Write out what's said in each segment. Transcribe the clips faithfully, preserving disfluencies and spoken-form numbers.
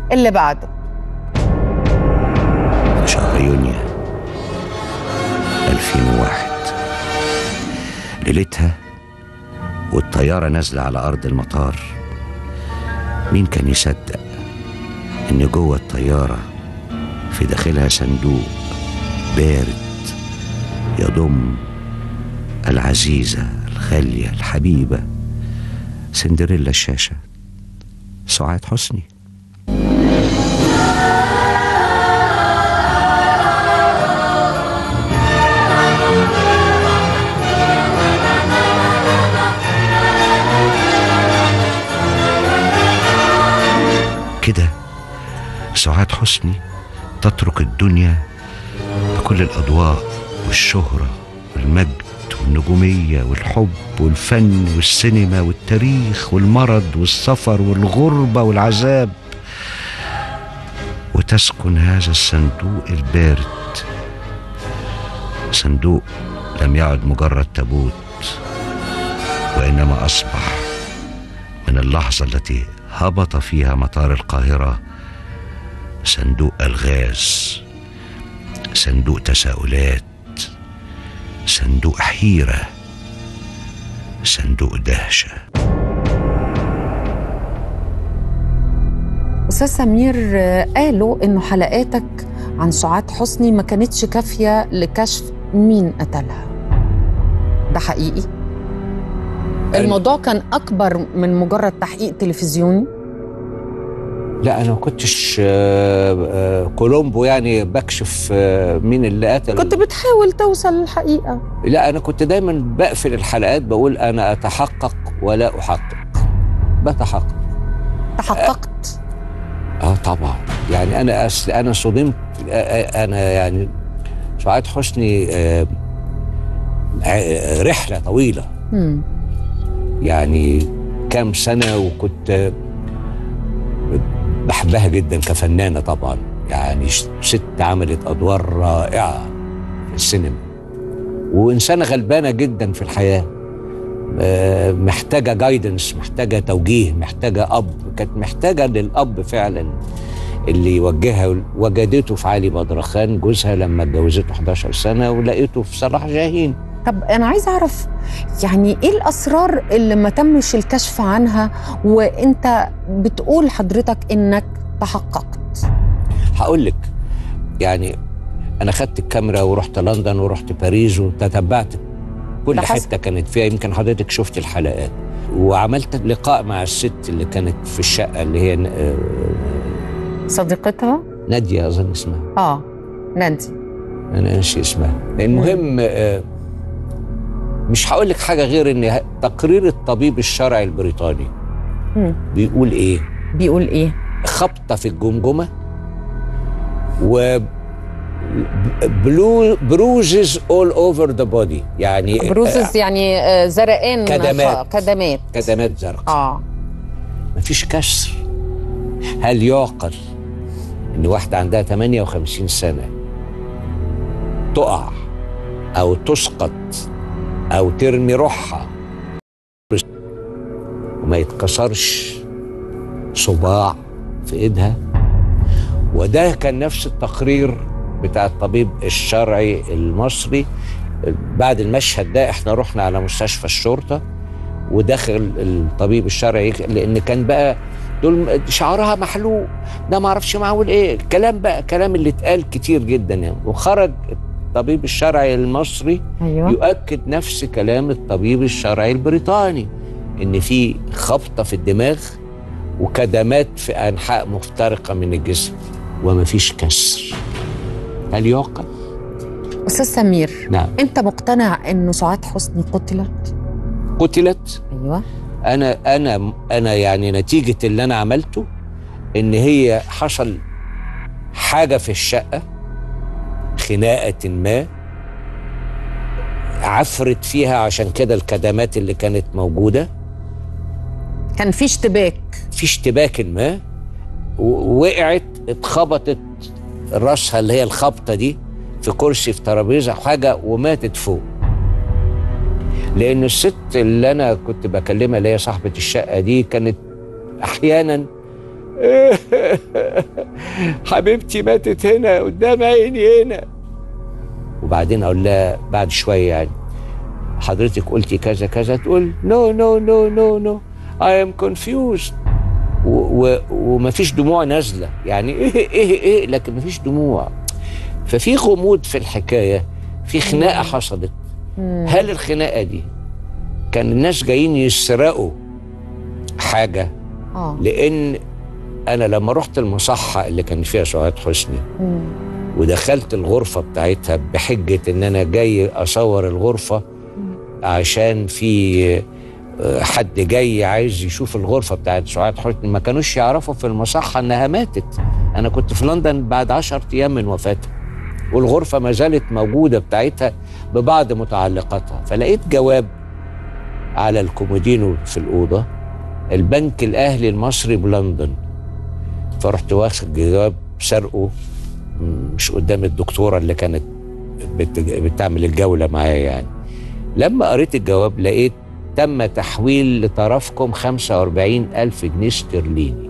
اللي بعده. في شهر يونيو ألفين وواحد، ليلتها والطيارة نازلة على أرض المطار، مين كان يصدق إن جوه الطيارة في داخلها صندوق بارد يضم العزيزة الغالية الحبيبة سندريلا الشاشة سعاد حسني. كده سعاد حسني تترك الدنيا بكل الأضواء والشهرة والمجد والنجومية والحب والفن والسينما والتاريخ والمرض والسفر والغربة والعذاب، وتسكن هذا الصندوق البارد، صندوق لم يعد مجرد تابوت، وإنما أصبح من اللحظة التي هبط فيها مطار القاهرة صندوق ألغاز، صندوق تساؤلات، صندوق حيرة، صندوق دهشة. أستاذ سمير، قالوا إنه حلقاتك عن سعاد حسني ما كانتش كافية لكشف مين قتلها، ده حقيقي؟ الموضوع كان أكبر من مجرد تحقيق تلفزيوني؟ لا، أنا ما كنتش كولومبو يعني بكشف مين اللي قتل. كنت بتحاول توصل للحقيقة. لا، أنا كنت دايما بقفل الحلقات بقول أنا أتحقق ولا أحقق. بتحقق. تحققت؟ آه طبعا، يعني أنا أصل أنا صدمت. أنا يعني سعاد حسني رحلة طويلة. م. يعني كام سنة، وكنت بحبها جدا كفنانة طبعا. يعني ست عملت أدوار رائعة في السينما، وإنسانة غلبانة جدا في الحياة، محتاجة جايدنس، محتاجة توجيه، محتاجة أب. كانت محتاجة للأب فعلا اللي يوجهها. وجدته في علي بدرخان جوزها لما اتجوزته حداشر سنة، ولقيته في صلاح جاهين. طب أنا عايز أعرف يعني إيه الأسرار اللي ما تمش الكشف عنها وإنت بتقول حضرتك إنك تحققت؟ هقول لك. يعني أنا خدت الكاميرا ورحت لندن ورحت باريس وتتبعت كل حتة كانت فيها. يمكن حضرتك شفت الحلقات. وعملت لقاء مع الست اللي كانت في الشقة، اللي هي صديقتها نادية أظن اسمها. آه نادية، أنا ناسي اسمها. المهم آه مش هقول لك حاجة غير إن تقرير الطبيب الشرعي البريطاني مم. بيقول إيه؟ بيقول إيه؟ خبطة في الجمجمة و بلو بروزز all over the body. يعني بروزز يعني زرقان، كدمات كدمات كدمات زرقاء. اه مفيش كسر. هل يعقل ان واحدة عندها ثمانية وخمسين سنة تقع او تسقط او ترمي روحها وما يتكسرش صباع في ايدها؟ وده كان نفس التقرير بتاع الطبيب الشرعي المصري. بعد المشهد ده احنا رحنا على مستشفى الشرطة، ودخل الطبيب الشرعي لان كان بقى دول شعرها محلوق، ده ما اعرفش معقول ايه كلام بقى، كلام اللي اتقال كتير جدا يعني. وخرج الطبيب الشرعي المصري أيوة. يؤكد نفس كلام الطبيب الشرعي البريطاني، ان في خبطة في الدماغ وكدمات في انحاء مفترقة من الجسم وما فيش كسر. هل يعقل؟ أستاذ سمير، نعم. أنت مقتنع إنه سعاد حسني قتلت؟ قتلت؟ أيوة. أنا أنا أنا يعني نتيجة اللي أنا عملته إن هي حصل حاجة في الشقة، خناقة ما عفرت فيها، عشان كده الكدمات اللي كانت موجودة كان في اشتباك في اشتباك ما، ووقعت اتخبطت راسها اللي هي الخبطة دي في كرسي في ترابيزة حاجة وماتت فوق. لأن الست اللي أنا كنت بكلمها اللي هي صاحبة الشقة دي كانت أحيانا حبيبتي ماتت هنا قدام عيني هنا. وبعدين اقول لها بعد شويه يعني حضرتك قلتي كذا كذا، تقول نو نو نو نو نو اي ام كونفيوزد، ومفيش دموع نازله، يعني ايه ايه ايه لكن مفيش دموع. ففي غموض في الحكايه، في خناقه حصلت. هل الخناقه دي كان الناس جايين يسرقوا حاجه؟ اه لان انا لما رحت المصحه اللي كان فيها سعاد حسني مم. ودخلت الغرفه بتاعتها بحجه ان انا جاي اصور الغرفه عشان في حد جاي عايز يشوف الغرفه بتاعت سعاد حسني، ما كانوش يعرفوا في المصحه انها ماتت. انا كنت في لندن بعد عشرة ايام من وفاتها، والغرفه ما زالت موجوده بتاعتها ببعض متعلقاتها. فلقيت جواب على الكومودينو في الاوضه، البنك الاهلي المصري بلندن. فرحت واخد جواب سرقه مش قدام الدكتوره اللي كانت بتعمل الجوله معايا يعني. لما قريت الجواب لقيت تم تحويل لطرفكم خمسة وأربعين ألف جنيه استرليني.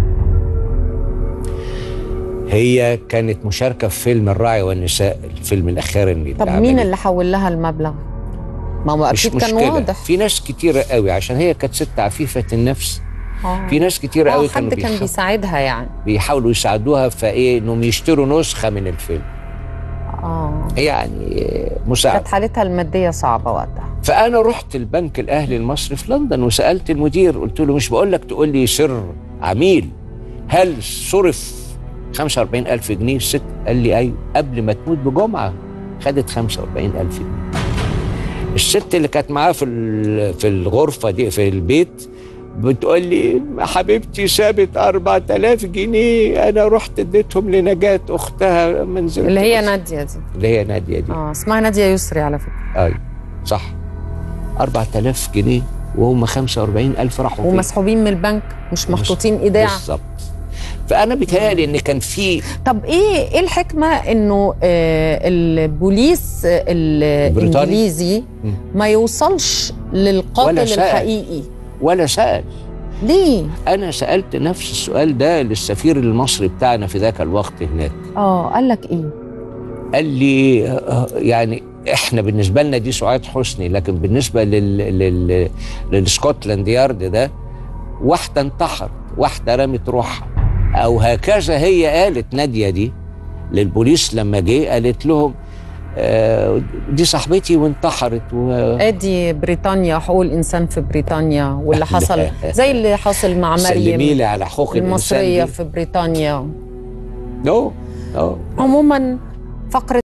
هي كانت مشاركة في فيلم الراعي والنساء، الفيلم الأخير. طب مين اللي حول لها المبلغ؟ ما هو أكيد كان واضح. في ناس كتيرة قوي عشان هي كانت ست عفيفة النفس. آه. في ناس كتيرة قوي كانوا حد كان بيساعدها يعني، بيحاولوا يساعدوها فإيه إنهم يشتروا نسخة من الفيلم. اه يعني مساعدة. كانت حالتها المادية صعبة وقتها. فأنا رحت البنك الأهلي المصري في لندن وسألت المدير، قلت له مش بقول لك تقول لي سر عميل، هل صرف خمسة وأربعين ألف جنيه؟ الست قال لي أيوه، قبل ما تموت بجمعة خدت خمسة وأربعين ألف جنيه. الست اللي كانت معاه في في الغرفة دي في البيت بتقول لي حبيبتي سابت أربعة آلاف جنيه، أنا رحت اديتهم لنجاة أختها من زوجتي اللي هي نادية دي. اللي هي نادية دي اه اسمها نادية يسري على فكرة. أيوه صح. أربعة آلاف جنيه وهم خمسة وأربعين ألف راحوا ومسحوبين من البنك، مش محطوطين ايداع. بالظبط. فأنا بيتهيألي إن كان في. طب إيه إيه الحكمة إنه آه البوليس الإنجليزي ما يوصلش للقاتل الحقيقي ولا سأل؟ ليه؟ أنا سألت نفس السؤال ده للسفير المصري بتاعنا في ذاك الوقت هناك. آه قال لك إيه؟ قال لي يعني إحنا بالنسبة لنا دي سعاد حسني، لكن بالنسبة لل لل للسكوتلاند يارد ده واحدة انتحرت، واحدة رمت روحها، أو هكذا هي قالت نادية دي للبوليس لما جه، قالت لهم آه دي صاحبتي وانتحرت. و... ادي بريطانيا، حقوق الانسان في بريطانيا واللي حصل زي اللي حصل مع مريم سلمي لي على حقوق المصريه في بريطانيا. نو no. no. عموما فقره